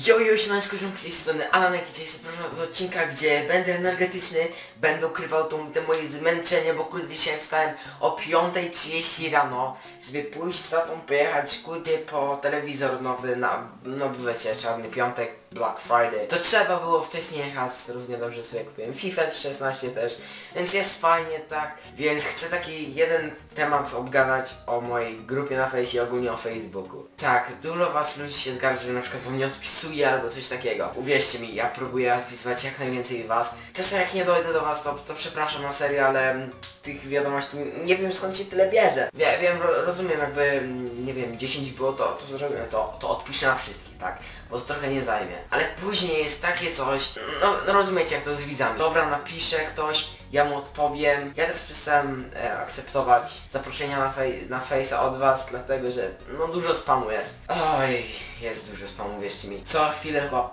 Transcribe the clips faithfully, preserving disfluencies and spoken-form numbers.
Jojo, siemaneczko, ziomki z tej strony Alanek, dzisiaj zapraszam do odcinka, gdzie będę energetyczny, będę ukrywał tą, te moje zmęczenie, bo kurde dzisiaj wstałem o piątej trzydzieści rano, żeby pójść z tatą pojechać kurde po telewizor nowy na, no wiecie, czarny piątek, Black Friday. To trzeba było wcześniej jechać, to równie dobrze sobie kupiłem FIFA szesnaście też, więc jest fajnie, tak, więc chcę taki jeden temat obgadać o mojej grupie na fejsie, ogólnie o Facebooku. Tak, dużo was ludzi się zgadza, że na przykład wam nie odpisuje albo coś takiego. Uwierzcie mi, ja próbuję odpisywać jak najwięcej was. Czasem jak nie dojdę do was, to, to przepraszam na serio, ale tych wiadomości nie wiem skąd się tyle bierze. Wie, wiem, ro, rozumiem jakby, nie wiem, dziesięć było to, to zrobię, to, to odpiszę na wszystkie, tak? Bo to trochę nie zajmie. Ale później jest takie coś, no, no rozumiecie jak to z widzami. Dobra, napisze ktoś, ja mu odpowiem. Ja teraz przestałem e, akceptować zaproszenia na, fej, na Face'a od was, dlatego że no dużo spamu jest. Oj, jest dużo spamu, wierzcie mi. Co chwilę chyba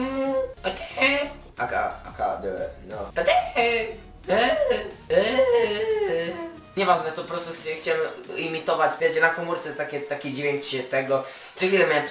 Aka, aka, no. Nieważne, to po prostu chciałem imitować, wiecie, na komórce takie, takie dźwięk się tego. Co chwilę miałem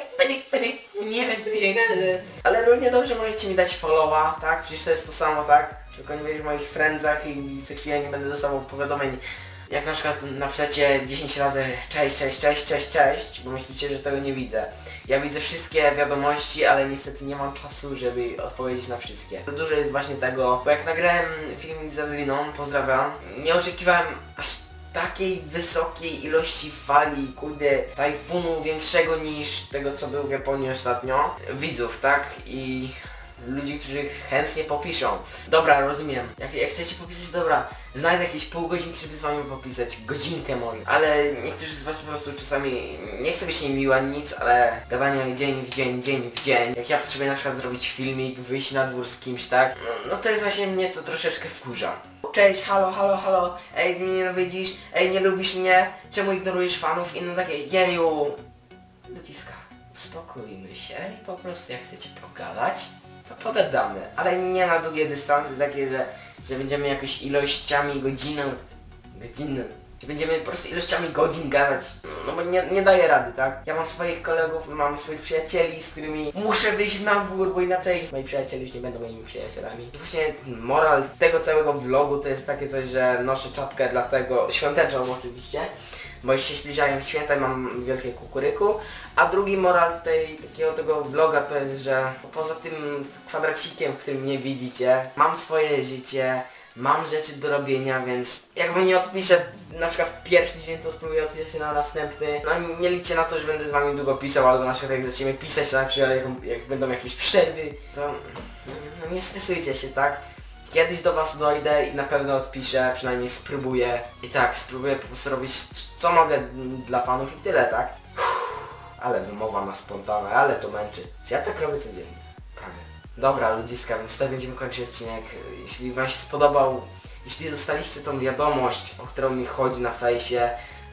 nie wiem co mi się gada. Ale równie dobrze możecie mi dać followa, tak? Przecież to jest to samo, tak? Tylko nie będziesz w moich friendzach i co chwilę nie będę dostawał powiadomień. Jak na przykład napiszecie dziesięć razy cześć, cześć, cześć, cześć, cześć, bo myślicie, że tego nie widzę. Ja widzę wszystkie wiadomości, ale niestety nie mam czasu, żeby odpowiedzieć na wszystkie. Dużo jest właśnie tego, bo jak nagrałem film z Eweliną, pozdrawiam, nie oczekiwałem aż takiej wysokiej ilości fali, kurde, tajfunu większego niż tego co był w Japonii ostatnio. Widzów, tak? I ludzi, którzy chętnie popiszą. Dobra, rozumiem. Jak, jak chcecie popisać, dobra, znajdę jakieś pół godzinki, żeby z wami popisać. Godzinkę może. Ale niektórzy z was po prostu czasami nie chce być niemiła ani nic, ale gadanie dzień w dzień, dzień w dzień. Jak ja potrzebuję na przykład zrobić filmik, wyjść na dwór z kimś, tak? No, no to jest właśnie mnie to troszeczkę wkurza. Cześć, halo, halo, halo, ej, mnie nienawidzisz, ej, nie lubisz mnie, czemu ignorujesz fanów i no takie, jeju. Ludziska, uspokójmy się i po prostu jak chcecie pogadać, to pogadamy, ale nie na długie dystanse takie, że, że będziemy jakoś ilościami godziny, godziny, że będziemy po prostu ilościami godzin gadać, no bo nie, nie daję rady, tak? Ja mam swoich kolegów, mam swoich przyjacieli, z którymi muszę wyjść na dwór, bo inaczej moi przyjaciele już nie będą moimi przyjacielami. I właśnie moral tego całego vlogu to jest takie coś, że noszę czapkę dlatego, świąteczną oczywiście, bo już się zbliżają święta i mam wielkie kukuryku, a drugi moral tej, takiego tego vloga to jest, że poza tym kwadracikiem, w którym mnie widzicie, mam swoje życie, mam rzeczy do robienia, więc jak wam nie odpiszę na przykład w pierwszy dzień, to spróbuję odpisać się na następny. No nie liczcie na to, że będę z wami długo pisał, albo na przykład jak zaczniemy pisać, na przykład jak, jak będą jakieś przerwy, to no, no nie stresujcie się, tak? Kiedyś do was dojdę i na pewno odpiszę, przynajmniej spróbuję. I tak, spróbuję po prostu robić co mogę dla fanów i tyle, tak? Uff, ale wymowa na spontane, ale to męczy. Czy ja tak robię codziennie? Prawie. Dobra ludziska, więc tutaj będziemy kończyć odcinek. Jeśli wam się spodobał, jeśli dostaliście tą wiadomość, o którą mi chodzi na fejsie,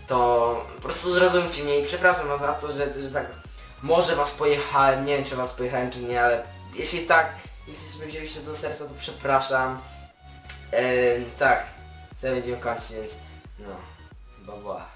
to po prostu zrozumcie mnie i przepraszam was za to, że, że tak może was pojechałem, nie wiem czy was pojechałem czy nie, ale jeśli tak, jeśli sobie wzięliście do serca, to przepraszam. Yy, tak, tutaj będziemy kończyć, więc no, bye bye.